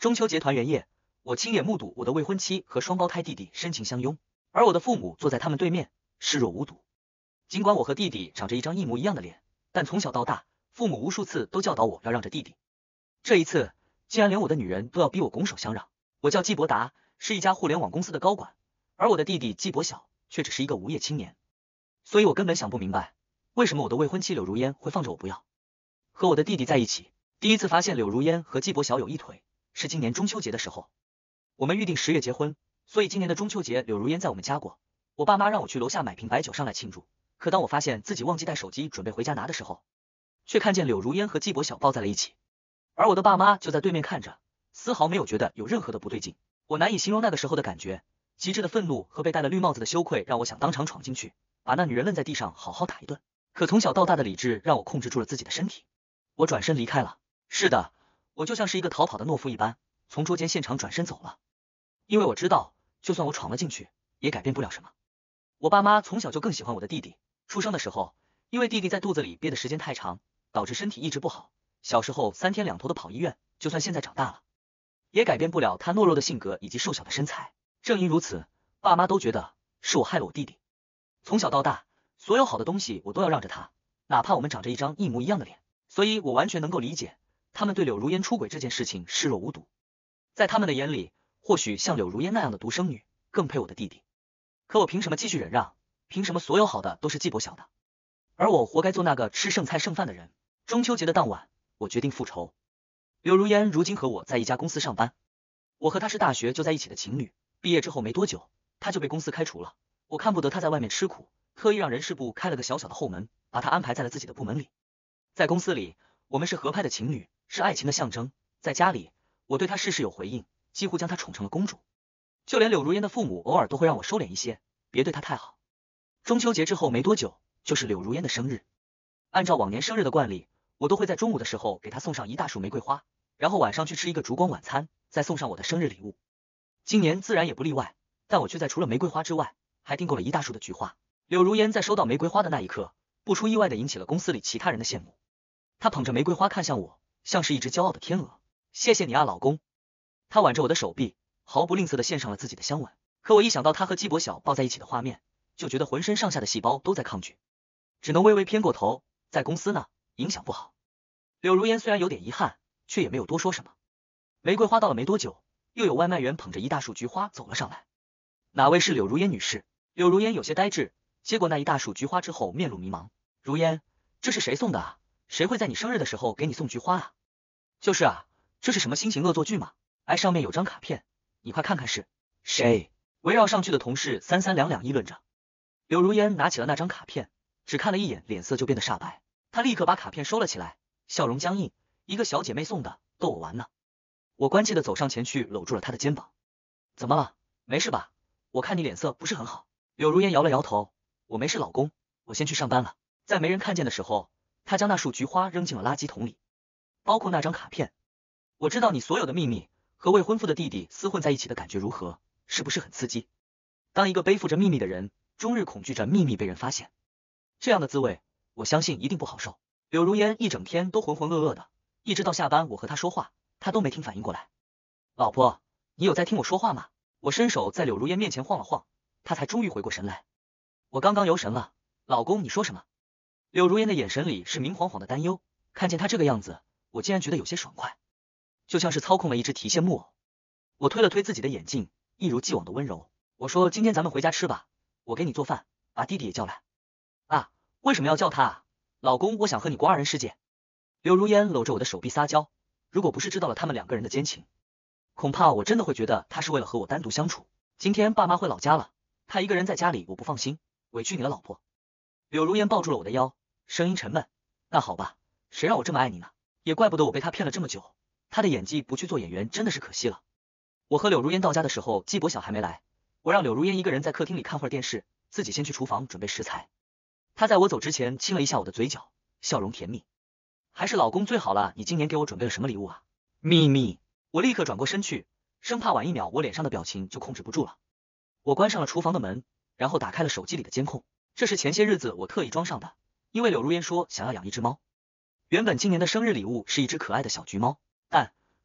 中秋节团圆夜，我亲眼目睹我的未婚妻和双胞胎弟弟深情相拥，而我的父母坐在他们对面，视若无睹。尽管我和弟弟长着一张一模一样的脸，但从小到大，父母无数次都教导我要让着弟弟。这一次，竟然连我的女人都要逼我拱手相让。我叫季伯达，是一家互联网公司的高管，而我的弟弟季伯晓却只是一个无业青年。所以我根本想不明白，为什么我的未婚妻柳如烟会放着我不要。和我的弟弟在一起，第一次发现柳如烟和季伯晓有一腿，是今年中秋节的时候。我们预定10月结婚，所以今年的中秋节柳如烟在我们家过。我爸妈让我去楼下买瓶白酒上来庆祝，可当我发现自己忘记带手机准备回家拿的时候，却看见柳如烟和季伯晓抱在了一起。而我的爸妈就在对面看着，丝毫没有觉得有任何的不对劲。我难以形容那个时候的感觉，极致的愤怒和被戴了绿帽子的羞愧让我想当场闯进去，把那女人扔在地上好好打一顿。可从小到大的理智让我控制住了自己的身体，我转身离开了。是的，我就像是一个逃跑的懦夫一般，从捉奸现场转身走了。因为我知道，就算我闯了进去，也改变不了什么。我爸妈从小就更喜欢我的弟弟，出生的时候，因为弟弟在肚子里憋的时间太长，导致身体一直不好，小时候3天2头的跑医院，就算现在长大了，也改变不了他懦弱的性格以及瘦小的身材。正因如此，爸妈都觉得是我害了我弟弟。从小到大，所有好的东西我都要让着他，哪怕我们长着一张一模一样的脸。所以我完全能够理解他们对柳如烟出轨这件事情视若无睹。在他们的眼里，或许像柳如烟那样的独生女更配我的弟弟。可我凭什么继续忍让？凭什么所有好的都是季伯晓的，而我活该做那个吃剩菜剩饭的人？中秋节的当晚，我决定复仇。柳如烟如今和我在一家公司上班，我和她是大学就在一起的情侣，毕业之后没多久，她就被公司开除了。我看不得她在外面吃苦，特意让人事部开了个小小的后门，把她安排在了自己的部门里。在公司里，我们是合拍的情侣，是爱情的象征。在家里，我对她事事有回应，几乎将她宠成了公主。就连柳如烟的父母偶尔都会让我收敛一些，别对她太好。中秋节之后没多久，就是柳如烟的生日。按照往年生日的惯例，我都会在中午的时候给她送上一大束玫瑰花，然后晚上去吃一个烛光晚餐，再送上我的生日礼物。今年自然也不例外，但我却在除了玫瑰花之外，还订购了一大束的菊花。柳如烟在收到玫瑰花的那一刻，不出意外的引起了公司里其他人的羡慕。她捧着玫瑰花看向我，像是一只骄傲的天鹅。谢谢你啊，老公。她挽着我的手臂，毫不吝啬的献上了自己的香吻。可我一想到她和季伯晓抱在一起的画面，就觉得浑身上下的细胞都在抗拒，只能微微偏过头。在公司呢，影响不好。柳如烟虽然有点遗憾，却也没有多说什么。玫瑰花到了没多久，又有外卖员捧着一大束菊花走了上来。哪位是柳如烟女士？柳如烟有些呆滞，接过那一大束菊花之后面露迷茫。如烟，这是谁送的啊？谁会在你生日的时候给你送菊花啊？就是啊，这是什么新型恶作剧吗？哎，上面有张卡片，你快看看是谁。围绕上去的同事三三两两议论着。柳如烟拿起了那张卡片，只看了一眼，脸色就变得煞白。她立刻把卡片收了起来，笑容僵硬。一个小姐妹送的，逗我玩呢。我关切的走上前去，搂住了她的肩膀。怎么了？没事吧？我看你脸色不是很好。柳如烟摇了摇头，我没事，老公，我先去上班了。在没人看见的时候，她将那束菊花扔进了垃圾桶里，包括那张卡片。我知道你所有的秘密，和未婚夫的弟弟厮混在一起的感觉如何？是不是很刺激？当一个背负着秘密的人，终日恐惧着秘密被人发现，这样的滋味，我相信一定不好受。柳如烟一整天都浑浑噩噩的，一直到下班我和她说话，她都没听反应过来。老婆，你有在听我说话吗？我伸手在柳如烟面前晃了晃，她才终于回过神来。我刚刚游神了，老公你说什么？柳如烟的眼神里是明晃晃的担忧，看见她这个样子，我竟然觉得有些爽快，就像是操控了一只提线木偶。我推了推自己的眼镜，一如既往的温柔。我说今天咱们回家吃吧，我给你做饭，把弟弟也叫来。啊，为什么要叫他啊？老公，我想和你过2人世界。柳如烟搂着我的手臂撒娇，如果不是知道了他们2个人的奸情，恐怕我真的会觉得他是为了和我单独相处。今天爸妈回老家了，他一个人在家里我不放心，委屈你了老婆。柳如烟抱住了我的腰，声音沉闷。那好吧，谁让我这么爱你呢？也怪不得我被他骗了这么久，他的演技不去做演员真的是可惜了。我和柳如烟到家的时候，季伯晓还没来，我让柳如烟一个人在客厅里看会儿电视，自己先去厨房准备食材。她在我走之前亲了一下我的嘴角，笑容甜蜜。还是老公最好了，你今年给我准备了什么礼物啊？秘密。我立刻转过身去，生怕晚1秒我脸上的表情就控制不住了。我关上了厨房的门，然后打开了手机里的监控。这是前些日子我特意装上的，因为柳如烟说想要养一只猫。原本今年的生日礼物是一只可爱的小橘猫，但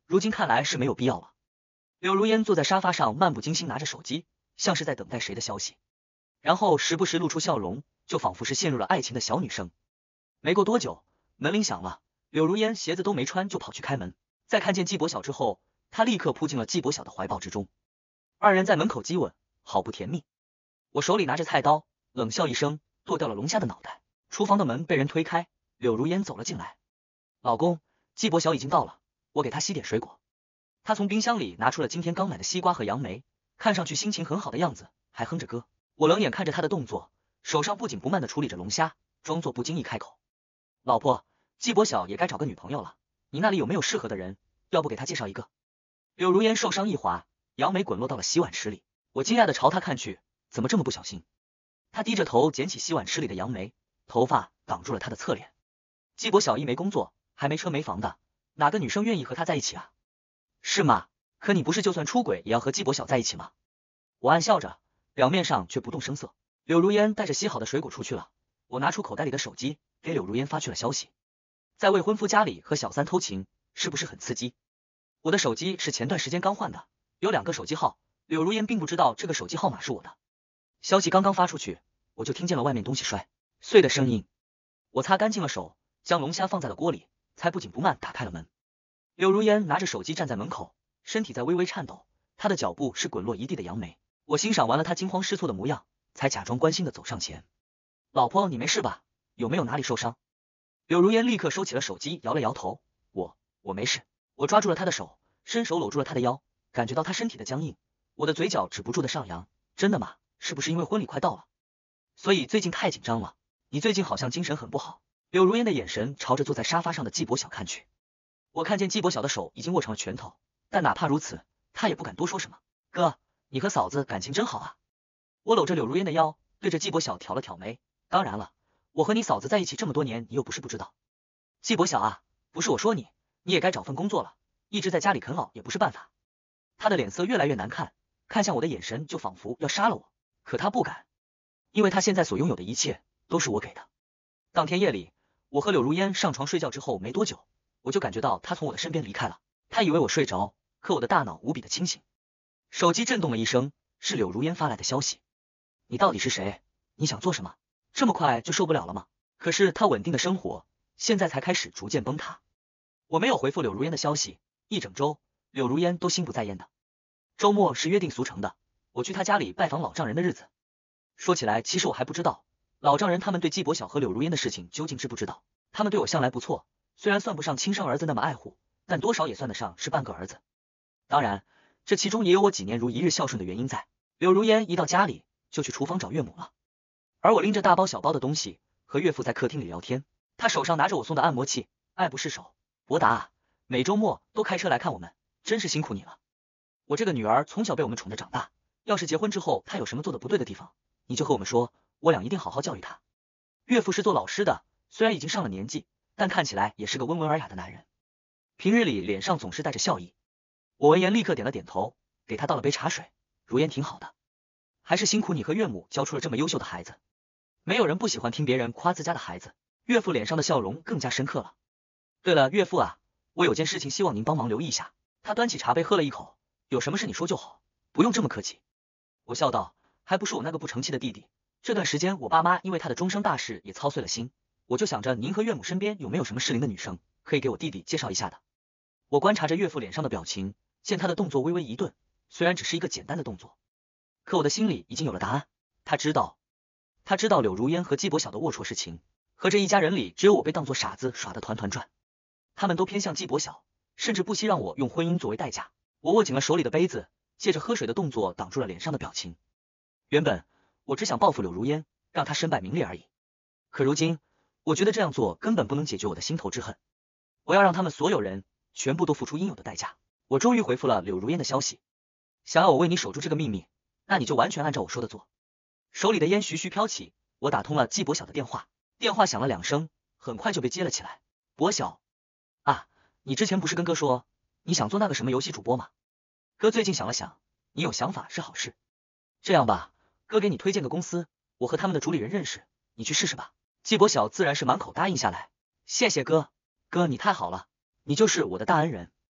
如今看来是没有必要了。柳如烟坐在沙发上，漫不经心拿着手机，像是在等待谁的消息，然后时不时露出笑容，就仿佛是陷入了爱情的小女生。没过多久，门铃响了，柳如烟鞋子都没穿就跑去开门，在看见季伯晓之后，她立刻扑进了季伯晓的怀抱之中。二人在门口激吻，好不甜蜜。我手里拿着菜刀，冷笑一声，剁掉了龙虾的脑袋。厨房的门被人推开，柳如烟走了进来。老公，季伯晓已经到了，我给他洗点水果。他从冰箱里拿出了今天刚买的西瓜和杨梅，看上去心情很好的样子，还哼着歌。我冷眼看着他的动作，手上不紧不慢地处理着龙虾，装作不经意开口：老婆，季伯晓也该找个女朋友了，你那里有没有适合的人？要不给他介绍一个？柳如烟受伤一滑，杨梅滚落到了洗碗池里。我惊讶地朝他看去，怎么这么不小心？他低着头捡起洗碗池里的杨梅，头发挡住了他的侧脸。季伯晓一没工作，还没车没房的，哪个女生愿意和他在一起啊？是吗？可你不是就算出轨也要和季伯晓在一起吗？我暗笑着，表面上却不动声色。柳如烟带着洗好的水果出去了，我拿出口袋里的手机，给柳如烟发去了消息。在未婚夫家里和小三偷情，是不是很刺激？我的手机是前段时间刚换的，有2个手机号，柳如烟并不知道这个手机号码是我的。消息刚刚发出去，我就听见了外面东西摔碎的声音。我擦干净了手，将龙虾放在了锅里，才不紧不慢打开了门。柳如烟拿着手机站在门口，身体在微微颤抖，她的脚步是滚落一地的杨梅。我欣赏完了她惊慌失措的模样，才假装关心的走上前。老婆，你没事吧？有没有哪里受伤？柳如烟立刻收起了手机，摇了摇头，我没事。我抓住了她的手，伸手搂住了她的腰，感觉到她身体的僵硬，我的嘴角止不住的上扬。真的吗？是不是因为婚礼快到了，所以最近太紧张了？你最近好像精神很不好。柳如烟的眼神朝着坐在沙发上的季伯晓看去。我看见季伯晓的手已经握成了拳头，但哪怕如此，他也不敢多说什么。哥，你和嫂子感情真好啊。我搂着柳如烟的腰，对着季伯晓挑了挑眉。当然了，我和你嫂子在一起这么多年，你又不是不知道。季伯晓啊，不是我说你，你也该找份工作了，一直在家里啃老也不是办法。他的脸色越来越难看，看向我的眼神就仿佛要杀了我，可他不敢，因为他现在所拥有的一切都是我给的。当天夜里，我和柳如烟上床睡觉之后没多久，我就感觉到他从我的身边离开了。他以为我睡着，可我的大脑无比的清醒。手机震动了一声，是柳如烟发来的消息。你到底是谁？你想做什么？这么快就受不了了吗？可是他稳定的生活现在才开始逐渐崩塌。我没有回复柳如烟的消息，一整周柳如烟都心不在焉的。周末是约定俗成的，我去他家里拜访老丈人的日子。说起来，其实我还不知道老丈人他们对季伯晓和柳如烟的事情究竟知不知道。他们对我向来不错，虽然算不上亲生儿子那么爱护，但多少也算得上是半个儿子。当然，这其中也有我几年如一日孝顺的原因在。柳如烟一到家里就去厨房找岳母了，而我拎着大包小包的东西和岳父在客厅里聊天，他手上拿着我送的按摩器，爱不释手。伯达啊，每周末都开车来看我们，真是辛苦你了。我这个女儿从小被我们宠着长大，要是结婚之后她有什么做的不对的地方，你就和我们说，我俩一定好好教育她。岳父是做老师的，虽然已经上了年纪，但看起来也是个温文尔雅的男人，平日里脸上总是带着笑意。我闻言立刻点了点头，给他倒了杯茶水。如烟挺好的，还是辛苦你和岳母教出了这么优秀的孩子。没有人不喜欢听别人夸自家的孩子。岳父脸上的笑容更加深刻了。对了，岳父啊，我有件事情希望您帮忙留意一下。他端起茶杯喝了一口，有什么事你说就好，不用这么客气。我笑道，还不是我那个不成器的弟弟，这段时间我爸妈因为他的终生大事也操碎了心，我就想着您和岳母身边有没有什么适龄的女生，可以给我弟弟介绍一下的。我观察着岳父脸上的表情，见他的动作微微一顿，虽然只是一个简单的动作，可我的心里已经有了答案。他知道柳如烟和季伯晓的龌龊事情，和这一家人里只有我被当作傻子耍得团团转，他们都偏向季伯晓，甚至不惜让我用婚姻作为代价。我握紧了手里的杯子，借着喝水的动作挡住了脸上的表情。原本我只想报复柳如烟，让她身败名裂而已，可如今我觉得这样做根本不能解决我的心头之恨。我要让他们所有人全部都付出应有的代价。我终于回复了柳如烟的消息，想要我为你守住这个秘密，那你就完全按照我说的做。手里的烟徐徐飘起，我打通了季伯晓的电话，电话响了2声，很快就被接了起来。伯晓啊，你之前不是跟哥说你想做那个什么游戏主播吗？哥最近想了想，你有想法是好事。这样吧，哥给你推荐个公司，我和他们的主理人认识，你去试试吧。季伯晓自然是满口答应下来。谢谢哥，哥你太好了，你就是我的大恩人。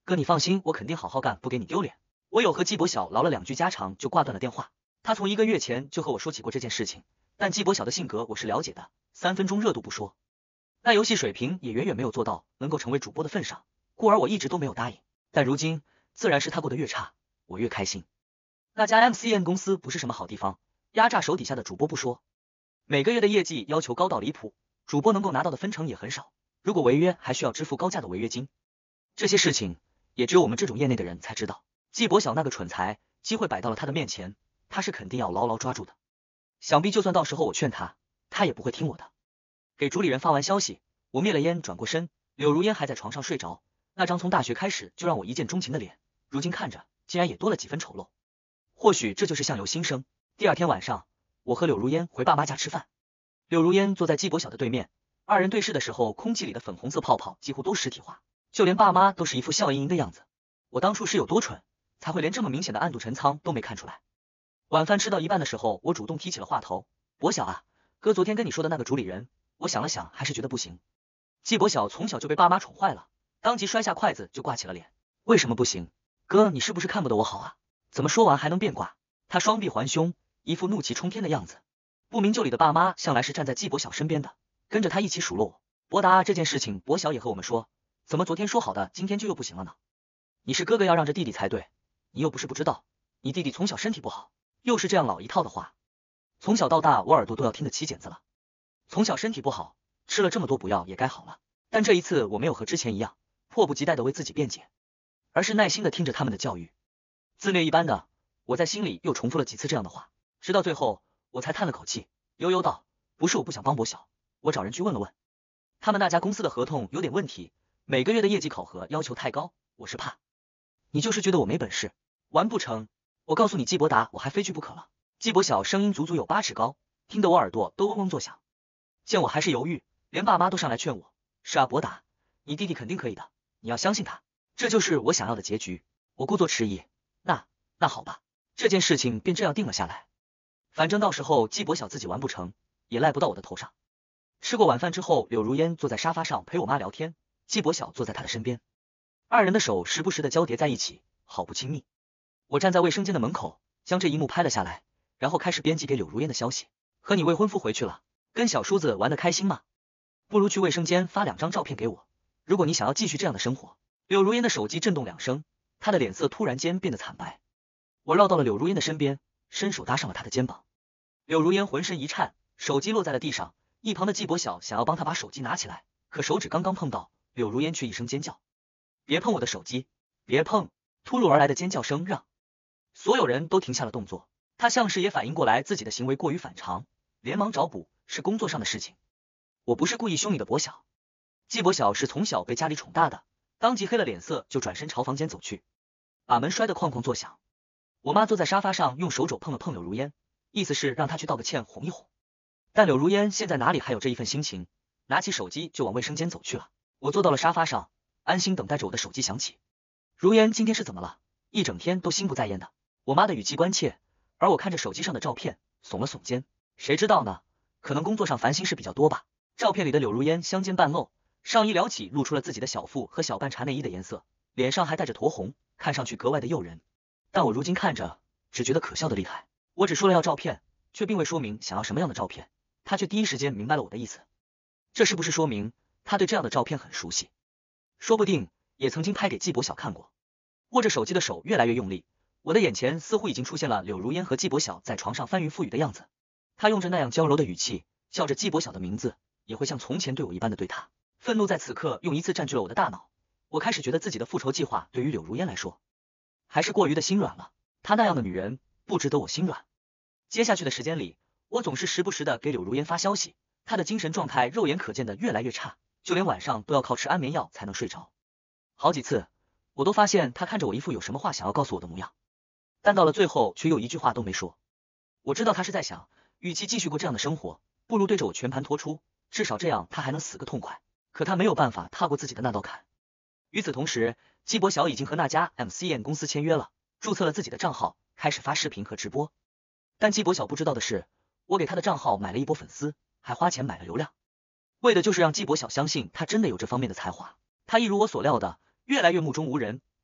哥你放心，我肯定好好干，不给你丢脸。我有和季伯晓唠了2句家常就挂断了电话。他从1个月前就和我说起过这件事情，但季伯晓的性格我是了解的，3分钟热度不说，那游戏水平也远远没有做到能够成为主播的份上，故而我一直都没有答应。但如今自然是他过得越差，我越开心。那家 MCN 公司不是什么好地方，压榨手底下的主播不说，每个月的业绩要求高到离谱，主播能够拿到的分成也很少，如果违约还需要支付高价的违约金。这些事情也只有我们这种业内的人才知道。季伯晓那个蠢材，机会摆到了他的面前，他是肯定要牢牢抓住的。想必就算到时候我劝他，他也不会听我的。给主理人发完消息，我灭了烟，转过身，柳如烟还在床上睡着，那张从大学开始就让我一见钟情的脸，如今看着竟然也多了几分丑陋。或许这就是相由心生。第2天晚上，我和柳如烟回爸妈家吃饭，柳如烟坐在季伯晓的对面，2人对视的时候，空气里的粉红色泡泡几乎都实体化，就连爸妈都是一副笑盈盈的样子。我当初是有多蠢，才会连这么明显的暗度陈仓都没看出来。晚饭吃到一半的时候，我主动提起了话头，伯晓啊，哥昨天跟你说的那个主理人，我想了想还是觉得不行。季伯晓从小就被爸妈宠坏了，当即摔下筷子就挂起了脸。为什么不行？哥你是不是看不得我好啊？怎么说完还能变卦？他双臂环胸，一副怒气冲天的样子。不明就里的爸妈向来是站在季伯晓身边的，跟着他一起数落我。伯达这件事情伯晓也和我们说，怎么昨天说好的今天就又不行了呢？你是哥哥要让着弟弟才对，你又不是不知道，你弟弟从小身体不好，又是这样老一套的话。从小到大我耳朵都要听得起茧子了。从小身体不好，吃了这么多补药也该好了，但这一次我没有和之前一样迫不及待的为自己辩解，而是耐心的听着他们的教育。自虐一般的，我在心里又重复了几次这样的话，直到最后我才叹了口气，悠悠道，不是我不想帮伯晓，我找人去问了问，他们那家公司的合同有点问题，每个月的业绩考核要求太高，我是怕你就是觉得我没本事，完不成，我告诉你季伯达，我还非去不可了。季伯晓声音足足有8尺高，听得我耳朵都嗡嗡作响。见我还是犹豫，连爸妈都上来劝我，是啊伯达，你弟弟肯定可以的，你要相信他，这就是我想要的结局。我故作迟疑，那好吧，这件事情便这样定了下来。反正到时候季伯晓自己完不成，也赖不到我的头上。吃过晚饭之后，柳如烟坐在沙发上陪我妈聊天，季伯晓坐在她的身边，2人的手时不时的交叠在一起，好不亲密。我站在卫生间的门口，将这一幕拍了下来，然后开始编辑给柳如烟的消息。和你未婚夫回去了，跟小叔子玩得开心吗？不如去卫生间发2张照片给我，如果你想要继续这样的生活。柳如烟的手机震动2声，她的脸色突然间变得惨白。我绕到了柳如烟的身边，伸手搭上了她的肩膀。柳如烟浑身一颤，手机落在了地上，一旁的季伯晓想要帮她把手机拿起来，可手指刚刚碰到，柳如烟却一声尖叫，别碰我的手机，别碰！突如而来的尖叫声让所有人都停下了动作，他像是也反应过来自己的行为过于反常，连忙找补，是工作上的事情，我不是故意凶你的伯晓。季伯晓是从小被家里宠大的，当即黑了脸色，就转身朝房间走去，把门摔得哐哐作响。我妈坐在沙发上，用手肘碰了碰柳如烟，意思是让她去道个歉哄一哄。但柳如烟现在哪里还有这一份心情，拿起手机就往卫生间走去了。我坐到了沙发上，安心等待着我的手机响起。如烟今天是怎么了？一整天都心不在焉的。我妈的语气关切，而我看着手机上的照片，耸了耸肩，谁知道呢？可能工作上烦心事比较多吧。照片里的柳如烟香肩半露，上衣撩起露出了自己的小腹和小半茶内衣的颜色，脸上还带着酡红，看上去格外的诱人。但我如今看着只觉得可笑的厉害。我只说了要照片，却并未说明想要什么样的照片，他却第一时间明白了我的意思。这是不是说明他对这样的照片很熟悉？说不定也曾经拍给季伯晓看过。握着手机的手越来越用力，我的眼前似乎已经出现了柳如烟和季伯晓在床上翻云覆雨的样子。他用着那样娇柔的语气叫着季伯晓的名字，也会像从前对我一般的对他。愤怒在此刻又一次占据了我的大脑，我开始觉得自己的复仇计划对于柳如烟来说还是过于的心软了，她那样的女人不值得我心软。接下去的时间里，我总是时不时的给柳如烟发消息，她的精神状态肉眼可见的越来越差，就连晚上都要靠吃安眠药才能睡着。好几次我都发现她看着我一副有什么话想要告诉我的模样，但到了最后却又一句话都没说。我知道她是在想，与其继续过这样的生活，不如对着我全盘托出，至少这样她还能死个痛快。可她没有办法踏过自己的那道坎。与此同时，季伯晓已经和那家 MCN 公司签约了，注册了自己的账号，开始发视频和直播。但季伯晓不知道的是，我给他的账号买了一波粉丝，还花钱买了流量，为的就是让季伯晓相信他真的有这方面的才华。他一如我所料的，越来越目中无人，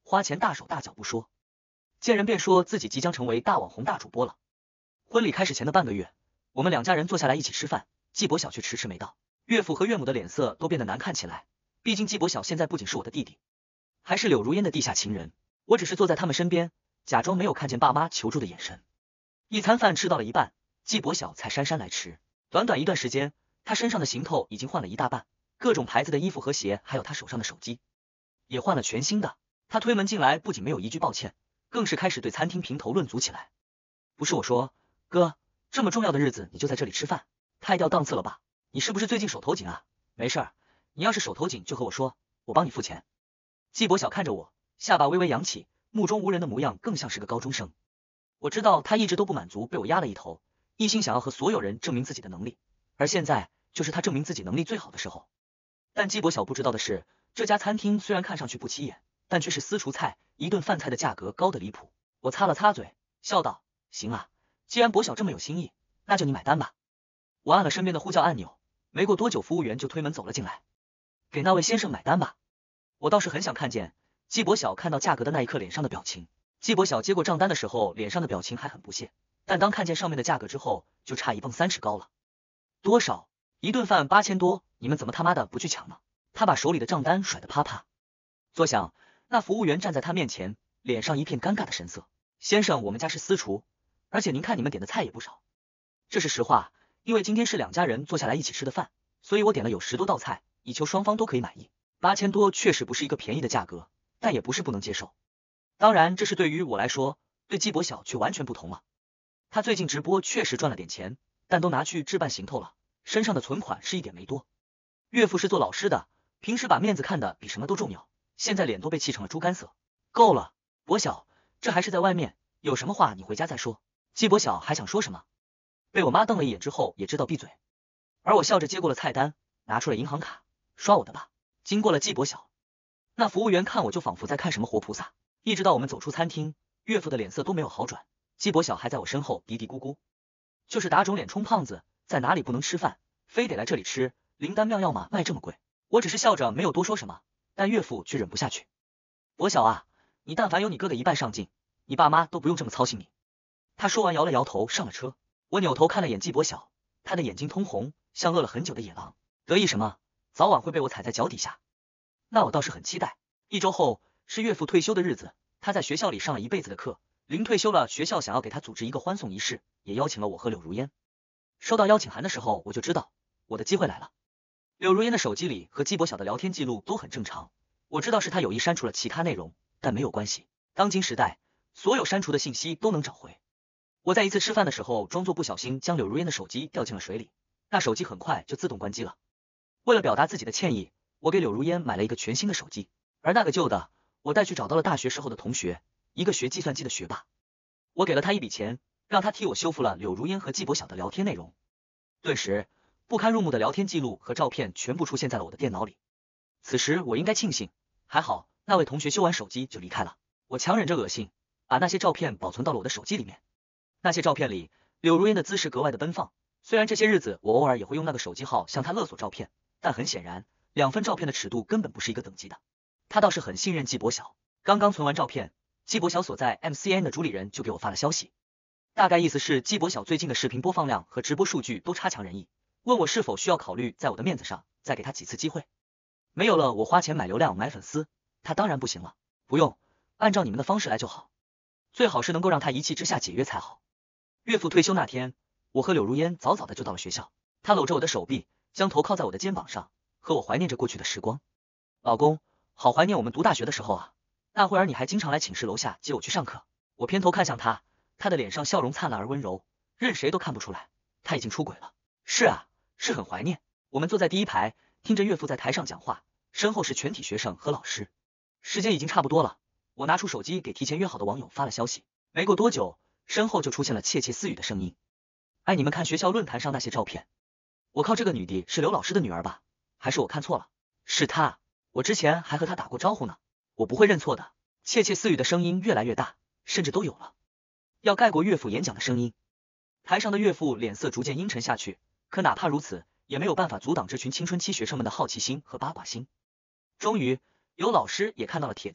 花钱大手大脚不说，见人便说自己即将成为大网红大主播了。婚礼开始前的半个月，我们两家人坐下来一起吃饭，季伯晓却迟迟没到。岳父和岳母的脸色都变得难看起来，毕竟季伯晓现在不仅是我的弟弟，还是柳如烟的地下情人。我只是坐在他们身边，假装没有看见爸妈求助的眼神。一餐饭吃到了一半，季伯晓才姗姗来迟。短短一段时间，他身上的行头已经换了一大半，各种牌子的衣服和鞋，还有他手上的手机也换了全新的。他推门进来，不仅没有一句抱歉，更是开始对餐厅评头论足起来。不是我说，哥，这么重要的日子你就在这里吃饭，太掉档次了吧？你是不是最近手头紧啊？没事儿，你要是手头紧就和我说，我帮你付钱。季伯晓看着我，下巴微微扬起，目中无人的模样更像是个高中生。我知道他一直都不满足被我压了一头，一心想要和所有人证明自己的能力，而现在就是他证明自己能力最好的时候。但季伯晓不知道的是，这家餐厅虽然看上去不起眼，但却是私厨菜，一顿饭菜的价格高得离谱。我擦了擦嘴，笑道，行啊，既然伯晓这么有心意，那就你买单吧。我按了身边的呼叫按钮，没过多久服务员就推门走了进来，给那位先生买单吧。我倒是很想看见季伯晓看到价格的那一刻脸上的表情。季伯晓接过账单的时候，脸上的表情还很不屑，但当看见上面的价格之后，就差一蹦30高了。多少？一顿饭8000多，你们怎么他妈的不去抢呢？他把手里的账单甩得啪啪作响，那服务员站在他面前，脸上一片尴尬的神色。先生，我们家是私厨，而且您看你们点的菜也不少。这是实话，因为今天是两家人坐下来一起吃的饭，所以我点了有10多道菜，以求双方都可以满意。8000多确实不是一个便宜的价格，但也不是不能接受。当然，这是对于我来说，对季伯晓却完全不同了。他最近直播确实赚了点钱，但都拿去置办行头了，身上的存款是一点没多。岳父是做老师的，平时把面子看得比什么都重要，现在脸都被气成了猪肝色。够了，伯晓，这还是在外面，有什么话你回家再说。季伯晓还想说什么，被我妈瞪了一眼之后也知道闭嘴，而我笑着接过了菜单，拿出了银行卡，刷我的吧。经过了季伯晓，那服务员看我就仿佛在看什么活菩萨。一直到我们走出餐厅，岳父的脸色都没有好转，季伯晓还在我身后嘀嘀咕咕，就是打肿脸充胖子，在哪里不能吃饭，非得来这里吃，灵丹妙药嘛，卖这么贵。我只是笑着没有多说什么，但岳父却忍不下去。伯晓啊，你但凡有你哥的一半上进，你爸妈都不用这么操心你。他说完摇了摇头，上了车。我扭头看了眼季伯晓，他的眼睛通红，像饿了很久的野狼。得意什么？早晚会被我踩在脚底下。那我倒是很期待。1周后是岳父退休的日子，他在学校里上了一辈子的课，临退休了，学校想要给他组织一个欢送仪式，也邀请了我和柳如烟。收到邀请函的时候，我就知道我的机会来了。柳如烟的手机里和季伯晓的聊天记录都很正常，我知道是他有意删除了其他内容，但没有关系，当今时代，所有删除的信息都能找回。我在一次吃饭的时候，装作不小心将柳如烟的手机掉进了水里，那手机很快就自动关机了。为了表达自己的歉意，我给柳如烟买了一个全新的手机，而那个旧的，我带去找到了大学时候的同学，一个学计算机的学霸。我给了他一笔钱，让他替我修复了柳如烟和季伯晓的聊天内容。顿时，不堪入目的聊天记录和照片全部出现在了我的电脑里。此时我应该庆幸，还好那位同学修完手机就离开了。我强忍着恶心，把那些照片保存到了我的手机里面。那些照片里，柳如烟的姿势格外的奔放，虽然这些日子我偶尔也会用那个手机号向她勒索照片，但很显然2份照片的尺度根本不是一个等级的。他倒是很信任季伯晓，刚刚存完照片，季伯晓所在 MCN 的主理人就给我发了消息，大概意思是季伯晓最近的视频播放量和直播数据都差强人意，问我是否需要考虑在我的面子上再给他几次机会。没有了我花钱买流量买粉丝，他当然不行了。不用，按照你们的方式来就好，最好是能够让他一气之下解约才好。岳父退休那天，我和柳如烟早早的就到了学校，他搂着我的手臂，将头靠在我的肩膀上，和我怀念着过去的时光。老公，好怀念我们读大学的时候啊，那会儿你还经常来寝室楼下接我去上课。我偏头看向他，他的脸上笑容灿烂而温柔，任谁都看不出来他已经出轨了。是啊，是很怀念。我们坐在第一排，听着岳父在台上讲话，身后是全体学生和老师。时间已经差不多了，我拿出手机给提前约好的网友发了消息。没过多久，身后就出现了窃窃私语的声音。哎，你们看学校论坛上那些照片，我靠，这个女的是刘老师的女儿吧？还是我看错了？是她，我之前还和她打过招呼呢，我不会认错的。窃窃私语的声音越来越大，甚至都有了要盖过岳父演讲的声音。台上的岳父脸色逐渐阴沉下去，可哪怕如此，也没有办法阻挡这群青春期学生们的好奇心和八卦心。终于，有老师也看到了帖子，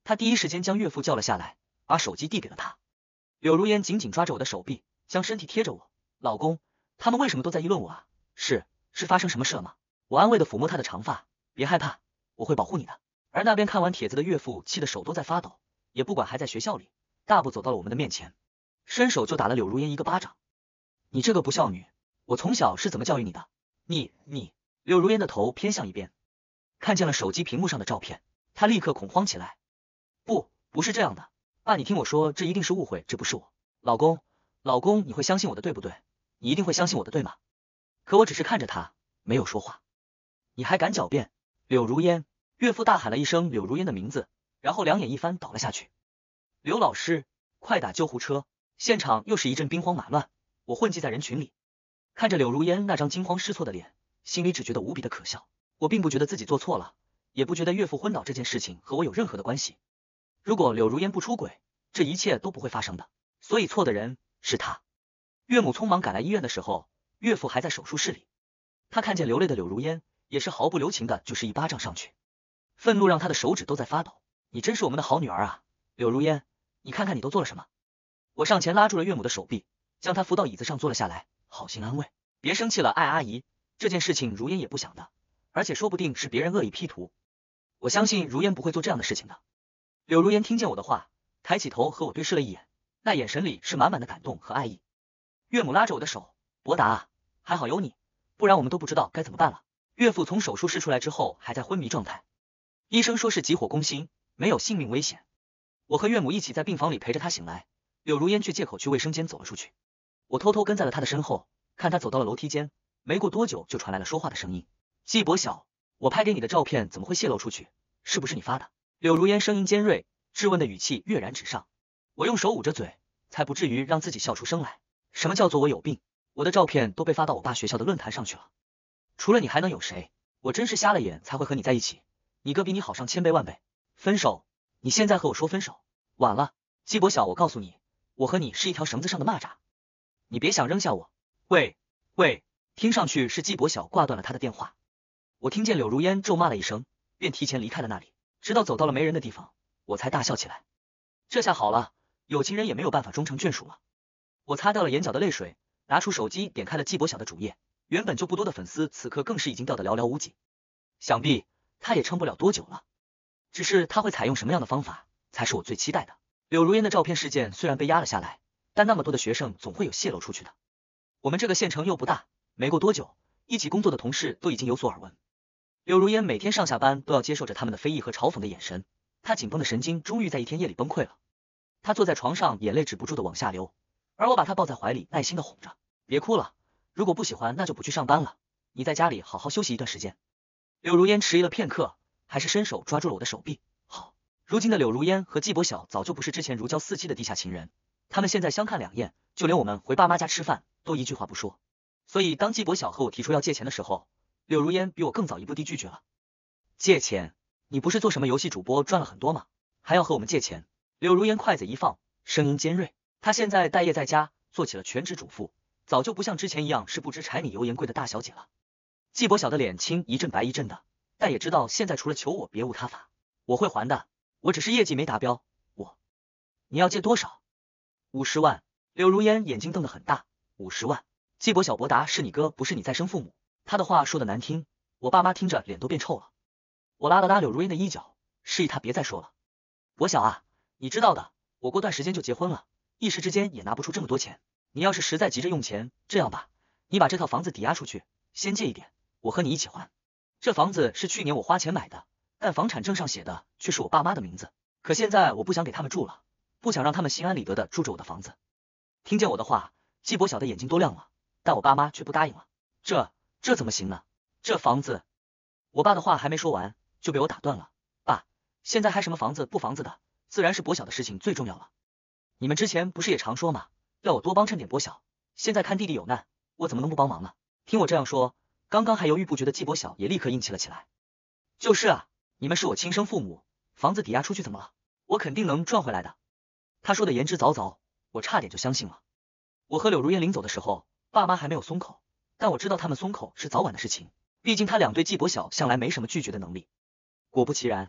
他第一时间将岳父叫了下来，把手机递给了他。柳如烟紧紧抓着我的手臂，将身体贴着我。老公，他们为什么都在议论我啊？是发生什么事了吗？我安慰的抚摸他的长发，别害怕，我会保护你的。而那边看完帖子的岳父气得手都在发抖，也不管还在学校里，大步走到了我们的面前，伸手就打了柳如烟一个巴掌。你这个不孝女，我从小是怎么教育你的？你……柳如烟的头偏向一边，看见了手机屏幕上的照片，她立刻恐慌起来。不是这样的，爸，你听我说，这一定是误会，这不是我。老公，你会相信我的对不对？你一定会相信我的对吗？可我只是看着他，没有说话。你还敢狡辩？柳如烟！岳父大喊了一声柳如烟的名字，然后两眼一翻倒了下去。刘老师，快打救护车！现场又是一阵兵荒马乱，我混迹在人群里，看着柳如烟那张惊慌失措的脸，心里只觉得无比的可笑。我并不觉得自己做错了，也不觉得岳父昏倒这件事情和我有任何的关系。如果柳如烟不出轨，这一切都不会发生的，所以错的人是他。岳母匆忙赶来医院的时候，岳父还在手术室里。他看见流泪的柳如烟，也是毫不留情的就是一巴掌上去，愤怒让他的手指都在发抖。你真是我们的好女儿啊，柳如烟，你看看你都做了什么。我上前拉住了岳母的手臂，将她扶到椅子上坐了下来，好心安慰，别生气了，艾阿姨，这件事情如烟也不想的，而且说不定是别人恶意 P 图，我相信如烟不会做这样的事情的。柳如烟听见我的话，抬起头和我对视了一眼，那眼神里是满满的感动和爱意。岳母拉着我的手，博达啊，还好有你，不然我们都不知道该怎么办了。岳父从手术室出来之后还在昏迷状态，医生说是急火攻心，没有性命危险。我和岳母一起在病房里陪着他醒来，柳如烟却借口去卫生间走了出去。我偷偷跟在了他的身后，看他走到了楼梯间，没过多久就传来了说话的声音。季伯晓，我拍给你的照片怎么会泄露出去？是不是你发的？柳如烟声音尖锐，质问的语气跃然纸上。我用手捂着嘴，才不至于让自己笑出声来。什么叫做我有病？我的照片都被发到我爸学校的论坛上去了，除了你还能有谁？我真是瞎了眼才会和你在一起，你哥比你好上千倍万倍。分手？你现在和我说分手？晚了，季伯晓，我告诉你，我和你是一条绳子上的蚂蚱，你别想扔下我。喂，听上去是季伯晓挂断了他的电话。我听见柳如烟咒骂了一声，便提前离开了那里，直到走到了没人的地方，我才大笑起来。这下好了，有情人也没有办法终成眷属了。我擦掉了眼角的泪水，拿出手机点开了季伯晓的主页，原本就不多的粉丝此刻更是已经掉得寥寥无几，想必他也撑不了多久了。只是他会采用什么样的方法，才是我最期待的。柳如烟的照片事件虽然被压了下来，但那么多的学生总会有泄露出去的。我们这个县城又不大，没过多久，一起工作的同事都已经有所耳闻。柳如烟每天上下班都要接受着他们的非议和嘲讽的眼神，她紧绷的神经终于在一天夜里崩溃了。她坐在床上，眼泪止不住的往下流，而我把她抱在怀里，耐心的哄着，别哭了，如果不喜欢那就不去上班了，你在家里好好休息一段时间。柳如烟迟疑了片刻，还是伸手抓住了我的手臂。好，如今的柳如烟和季伯晓早就不是之前如胶似漆的地下情人，他们现在相看两厌，就连我们回爸妈家吃饭都一句话不说。所以当季伯晓和我提出要借钱的时候，柳如烟比我更早一步地拒绝了。借钱？你不是做什么游戏主播赚了很多吗？还要和我们借钱？柳如烟筷子一放，声音尖锐。她现在待业在家，做起了全职主妇，早就不像之前一样是不知柴米油盐贵的大小姐了。季伯晓的脸青一阵白一阵的，但也知道现在除了求我别无他法。我会还的，我只是业绩没达标。你要借多少？50万。柳如烟眼睛瞪得很大。50万？季伯晓，博达是你哥，不是你再生父母。他的话说的难听，我爸妈听着脸都变臭了。我拉了拉柳如烟的衣角，示意他别再说了。伯晓啊，你知道的，我过段时间就结婚了，一时之间也拿不出这么多钱。你要是实在急着用钱，这样吧，你把这套房子抵押出去，先借一点，我和你一起还。这房子是去年我花钱买的，但房产证上写的却是我爸妈的名字。可现在我不想给他们住了，不想让他们心安理得的住着我的房子。听见我的话，季伯晓的眼睛都亮了，但我爸妈却不答应了。这怎么行呢？这房子……我爸的话还没说完，就被我打断了。爸，现在还什么房子不房子的，自然是伯晓的事情最重要了。你们之前不是也常说吗，要我多帮衬点伯晓，现在看弟弟有难，我怎么能不帮忙呢？听我这样说，刚刚还犹豫不决的季伯晓也立刻硬气了起来。就是啊，你们是我亲生父母，房子抵押出去怎么了？我肯定能赚回来的。他说的言之凿凿，我差点就相信了。我和柳如烟临走的时候，爸妈还没有松口，但我知道他们松口是早晚的事情，毕竟他俩对季伯晓向来没什么拒绝的能力。果不其然，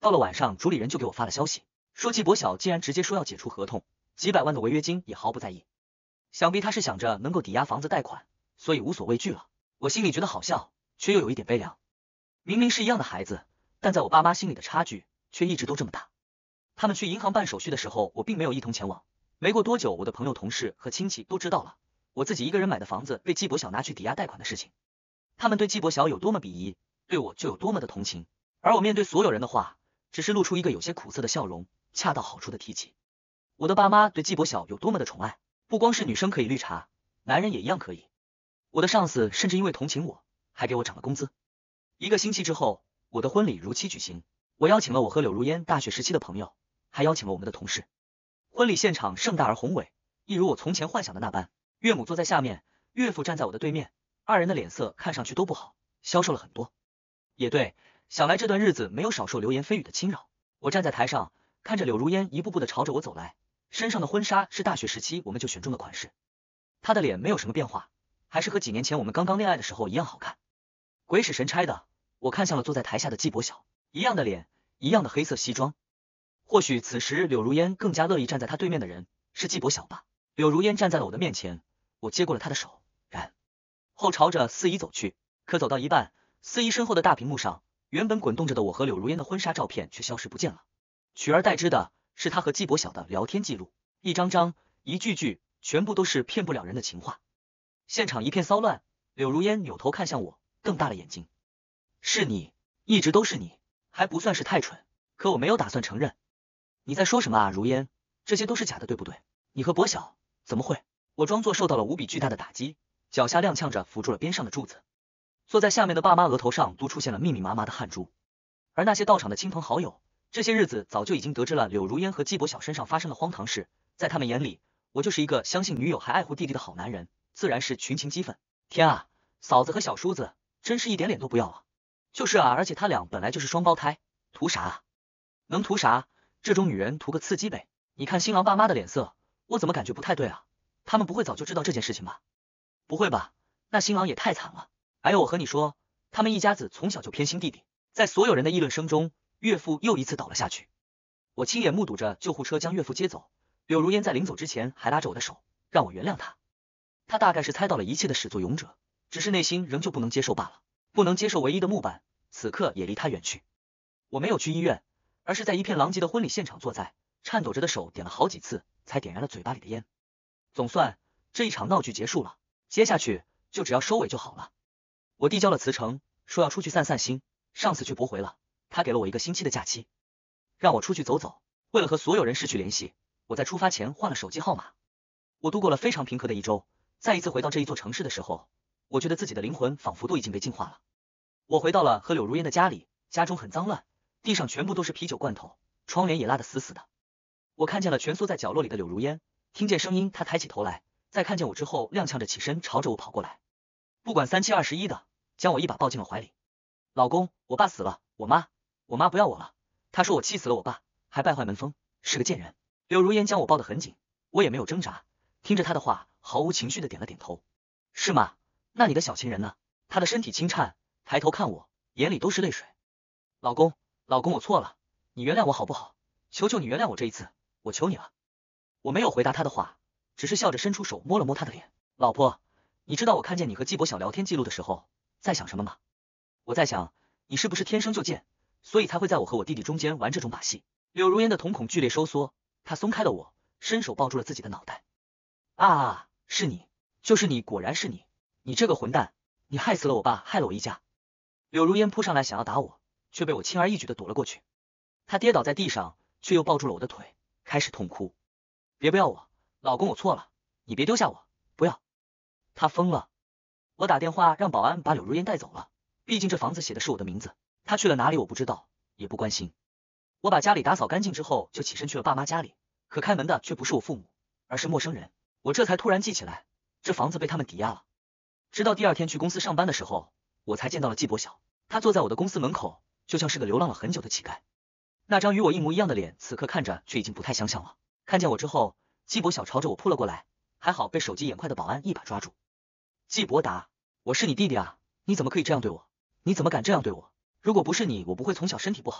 到了晚上，主理人就给我发了消息，说季伯晓竟然直接说要解除合同，几百万的违约金也毫不在意。想必他是想着能够抵押房子贷款，所以无所畏惧了。我心里觉得好笑，却又有一点悲凉。明明是一样的孩子，但在我爸妈心里的差距却一直都这么大。他们去银行办手续的时候，我并没有一同前往。没过多久，我的朋友、同事和亲戚都知道了我自己一个人买的房子被季伯晓拿去抵押贷款的事情。他们对季伯晓有多么鄙夷，对我就有多么的同情。而我面对所有人的话，只是露出一个有些苦涩的笑容，恰到好处的提起我的爸妈对季伯晓有多么的宠爱。不光是女生可以绿茶，男人也一样可以。我的上司甚至因为同情我，还给我涨了工资。1个星期之后，我的婚礼如期举行。我邀请了我和柳如烟大学时期的朋友，还邀请了我们的同事。婚礼现场盛大而宏伟，一如我从前幻想的那般。岳母坐在下面，岳父站在我的对面，二人的脸色看上去都不好，消瘦了很多。也对，想来这段日子没有少受流言蜚语的侵扰。我站在台上，看着柳如烟一步步的朝着我走来，身上的婚纱是大学时期我们就选中的款式。她的脸没有什么变化，还是和几年前我们刚刚恋爱的时候一样好看。鬼使神差的，我看向了坐在台下的季伯晓，一样的脸，一样的黑色西装。或许此时柳如烟更加乐意站在他对面的人是季伯晓吧。柳如烟站在了我的面前，我接过了他的手，然后朝着司仪走去。可走到一半，司仪身后的大屏幕上，原本滚动着的我和柳如烟的婚纱照片却消失不见了，取而代之的是他和季伯晓的聊天记录，一张张，一句句，全部都是骗不了人的情话。现场一片骚乱，柳如烟扭头看向我，瞪大了眼睛。是你，一直都是你，还不算是太蠢，可我没有打算承认。你在说什么啊，如烟？这些都是假的，对不对？你和伯晓怎么会？我装作受到了无比巨大的打击，脚下踉跄着扶住了边上的柱子。坐在下面的爸妈额头上都出现了密密麻麻的汗珠，而那些到场的亲朋好友，这些日子早就已经得知了柳如烟和季伯晓身上发生的荒唐事，在他们眼里，我就是一个相信女友还爱护弟弟的好男人，自然是群情激愤。天啊，嫂子和小叔子真是一点脸都不要啊！就是啊，而且他俩本来就是双胞胎，图啥啊？能图啥？这种女人图个刺激呗。你看新郎爸妈的脸色，我怎么感觉不太对啊？他们不会早就知道这件事情吧？不会吧？那新郎也太惨了。哎呦，我和你说，他们一家子从小就偏心弟弟。在所有人的议论声中，岳父又一次倒了下去。我亲眼目睹着救护车将岳父接走，柳如烟在临走之前还拉着我的手，让我原谅他。他大概是猜到了一切的始作俑者，只是内心仍旧不能接受罢了。不能接受唯一的木板，此刻也离他远去。我没有去医院，而是在一片狼藉的婚礼现场坐在，颤抖着的手点了好几次，才点燃了嘴巴里的烟。总算这一场闹剧结束了，接下去就只要收尾就好了。我递交了辞呈，说要出去散散心，上司却驳回了，他给了我1个星期的假期，让我出去走走。为了和所有人失去联系，我在出发前换了手机号码。我度过了非常平和的一周，再一次回到这一座城市的时候，我觉得自己的灵魂仿佛都已经被净化了。我回到了和柳如烟的家里，家中很脏乱，地上全部都是啤酒罐头，窗帘也拉得死死的。我看见了蜷缩在角落里的柳如烟，听见声音，她抬起头来，在看见我之后踉跄着起身朝着我跑过来，不管3七21的将我一把抱进了怀里。老公，我爸死了，我妈不要我了，她说我气死了我爸，还败坏门风，是个贱人。柳如烟将我抱得很紧，我也没有挣扎，听着她的话，毫无情绪的点了点头。是吗？那你的小情人呢？她的身体轻颤，抬头看我，眼里都是泪水。老公，我错了，你原谅我好不好？求求你原谅我这一次，我求你了。我没有回答他的话，只是笑着伸出手摸了摸他的脸。老婆，你知道我看见你和季伯晓聊天记录的时候在想什么吗？我在想，你是不是天生就贱，所以才会在我和我弟弟中间玩这种把戏。柳如烟的瞳孔剧烈收缩，她松开了我，伸手抱住了自己的脑袋。啊，是你，就是你，果然是你，你这个混蛋，你害死了我爸，害了我一家。柳如烟扑上来想要打我，却被我轻而易举的躲了过去。她跌倒在地上，却又抱住了我的腿，开始痛哭。别不要我，老公，我错了，你别丢下我，不要。她疯了。我打电话让保安把柳如烟带走了，毕竟这房子写的是我的名字，她去了哪里我不知道，也不关心。我把家里打扫干净之后，就起身去了爸妈家里，可开门的却不是我父母，而是陌生人。我这才突然记起来，这房子被他们抵押了。直到第2天去公司上班的时候，我才见到了季伯晓，他坐在我的公司门口，就像是个流浪了很久的乞丐。那张与我一模一样的脸，此刻看着却已经不太相像了。看见我之后，季伯晓朝着我扑了过来，还好被手疾眼快的保安一把抓住。季伯达，我是你弟弟啊，你怎么可以这样对我？你怎么敢这样对我？如果不是你，我不会从小身体不好，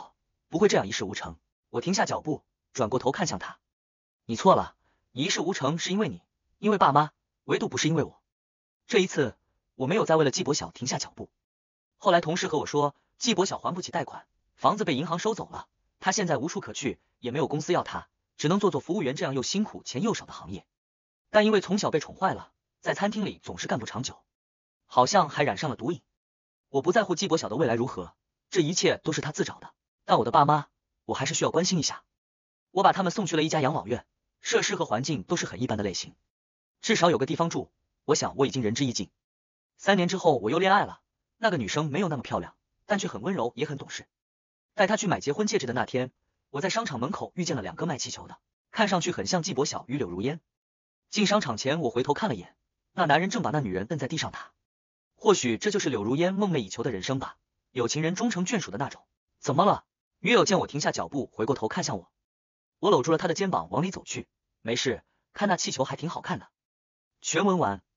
不会这样一事无成。我停下脚步，转过头看向他。你错了，你一事无成是因为你，因为爸妈，唯独不是因为我。这一次，我没有再为了季伯晓停下脚步。后来同事和我说，季伯晓还不起贷款，房子被银行收走了，他现在无处可去，也没有公司要他，只能做服务员这样又辛苦钱又少的行业。但因为从小被宠坏了，在餐厅里总是干不长久，好像还染上了毒瘾。我不在乎季伯晓的未来如何，这一切都是他自找的。但我的爸妈，我还是需要关心一下。我把他们送去了一家养老院，设施和环境都是很一般的类型，至少有个地方住，我想我已经仁至义尽。3年之后我又恋爱了，那个女生没有那么漂亮，但却很温柔也很懂事。带她去买结婚戒指的那天，我在商场门口遇见了2个卖气球的，看上去很像季伯晓与柳如烟。进商场前我回头看了眼，那男人正把那女人摁在地上打。或许这就是柳如烟梦寐以求的人生吧，有情人终成眷属的那种。怎么了？女友见我停下脚步，回过头看向我。我搂住了她的肩膀往里走去。没事，看那气球还挺好看的。全文完。